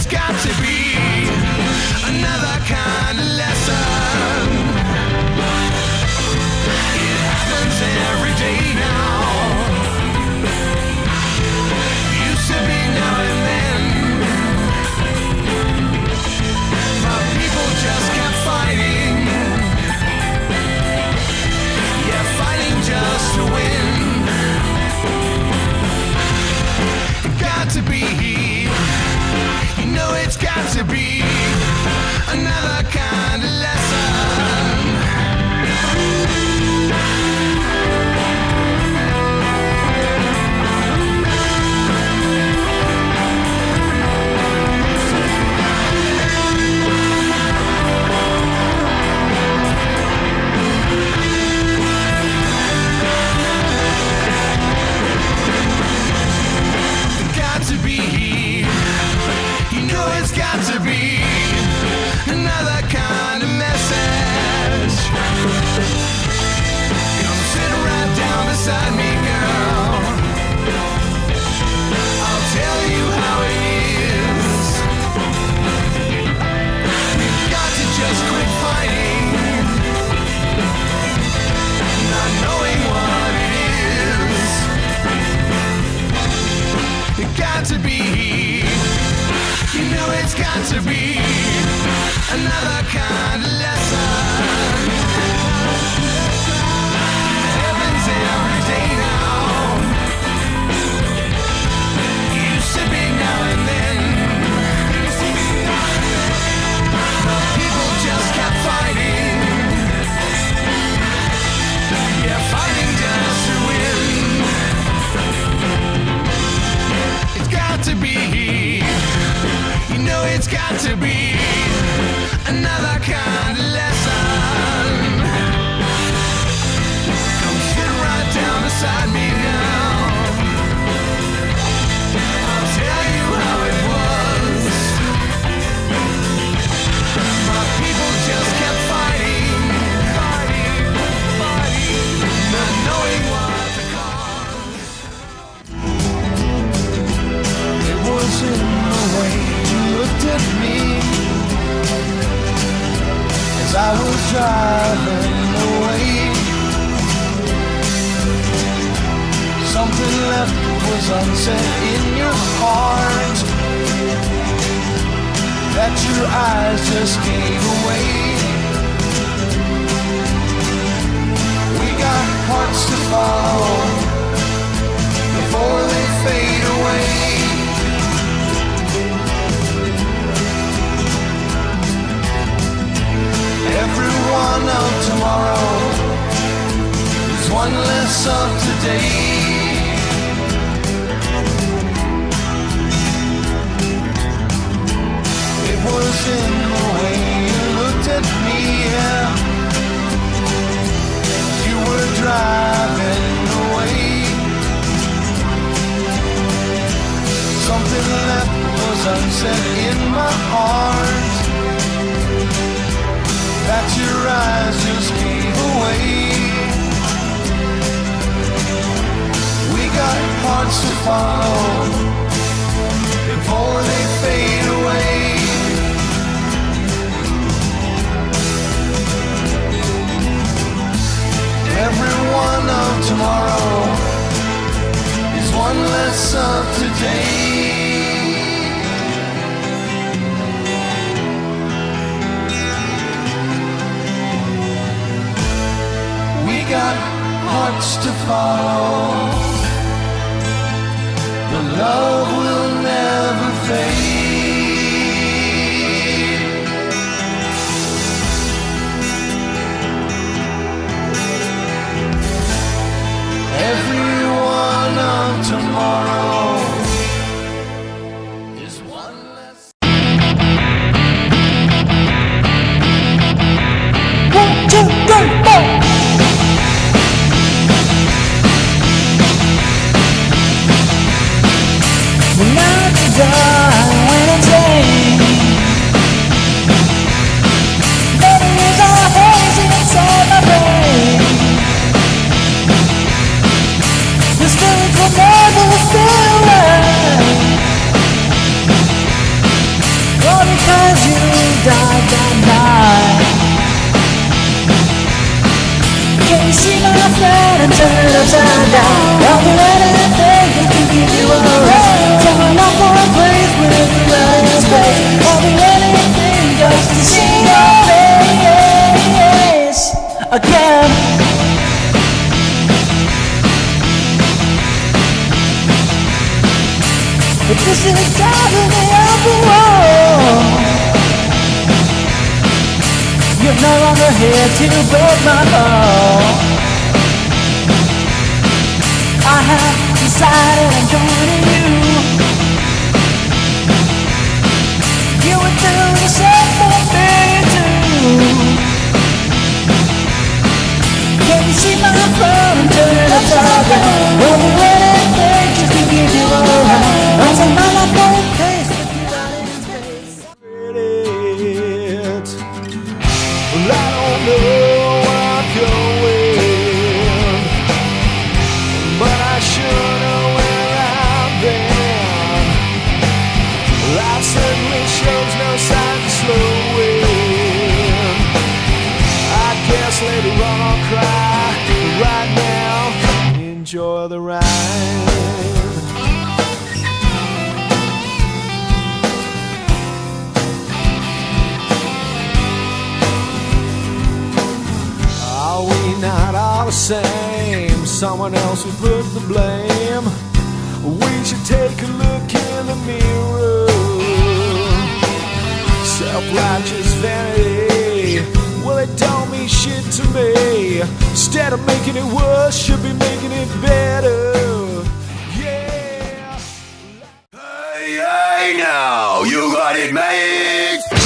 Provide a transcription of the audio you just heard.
it's got to be another kind of lesson. It happens every day now. Used to be now and then, but people just kept fighting. Yeah, fighting just to win. It got to be, you know it's got to be another kind of lesson. To be, you know it's got to be another kind of message. Come sit right down beside me, girl. I'll tell you how it is. We've got to just quit fighting, not knowing what it is. It got to be, you know it's got to be another kind of lesson. Heaven's every day now. Used to be now and then. But people just kept fighting. Yeah, fighting just to win. Got to be, you know it's got to be another kind of lesson. Come sit right down beside me now. I'll tell you how it was. My people just kept fighting, not knowing what the cause. Was in the way you looked at me as I was driving away. Something left was unsaid in your heart that your eyes just gave away. We got hearts to follow before they fade away. Everyone of tomorrow is one less of today. It was in the way you looked at me, yeah. You were driving away. Something left was unsaid in my heart that your eyes just gave away. We got hearts to follow before they fade away. Everyone of tomorrow is one less of today. Got hearts to follow, the love will never fade. Everyone of tomorrow is one less. 1, 2, 3, 4. died that night. Can you see my friend and turn it upside down? I'll do anything just to keep you around. Tell me not for a place with the right space. I'll do anything just to see your face again. But this is the time of the upper world. You're no longer here to break my heart. I have decided I'm joining you. You would do the same for me too. Can you see my phone and turn it upside down? We'll do anything just to keep you around. I'm so not my phone face with you out in space. Well, I don't know where I'm going, but I sure know where I've been. Life certainly shows no sign of slowing. I guess later on I'll cry, but right now, enjoy the ride. Are we not all the same? Someone else will put the blame. We should take a look in the mirror. Self-righteous vanity, well, it don't mean shit to me. Instead of making it worse, should be making it better. Yeah. Hey, hey now, you got it, mate.